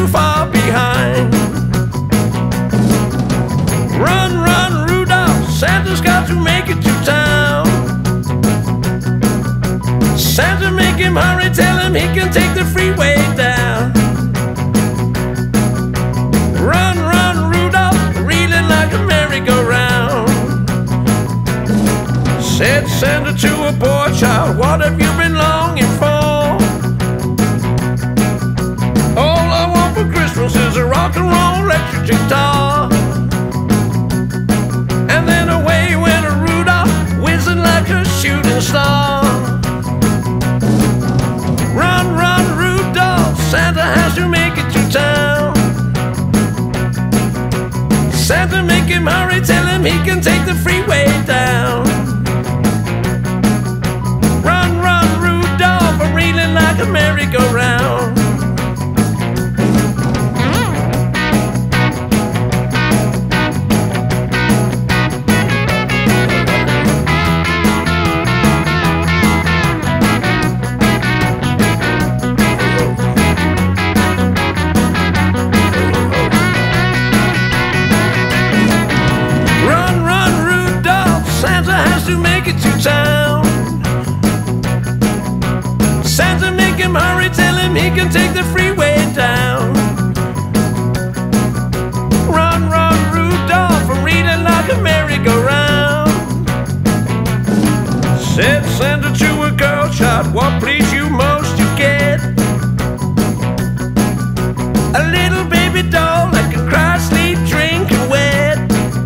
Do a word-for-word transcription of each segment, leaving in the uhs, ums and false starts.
too far behind. Run, run, Rudolph, Santa's got to make it to town. Santa, make him hurry, tell him he can take the freeway down. Run, run, Rudolph, reeling like a merry-go-round. Said Santa to a poor child, what have you been longing for? All I want for Christmas is a rock and roll electric guitar. And then away went a Rudolph, whizzing like a shooting star. Run, run, Rudolph, Santa has to make it to town. Santa, make him hurry, tell him he can take the freeway down. Run, run, Rudolph, I'm reeling like a merry-go-round. To make it to town. Santa, make him hurry, tell him he can take the freeway down. Run, run, Rudolph, I'm reeling like a merry-go-round. Said Santa to a girl child, what please you most to get? A little baby doll that can cry, sleep, drink, and wet.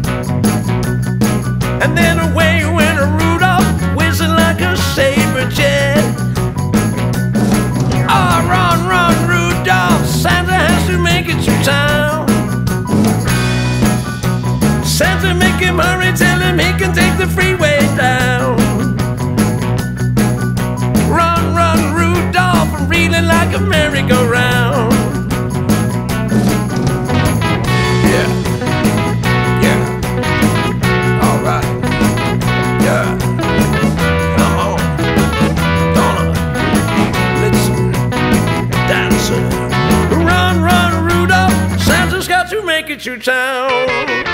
And then away went a Rudolph, whizzing like a saber jet. Oh, run, run, Rudolph, Santa has to make it to town. Santa, make him hurry, tell him he can take the freeway down. Run, run, Rudolph, I'm reeling like a merry-go-round. Run, run, Rudolph, Santa's got to make it to town.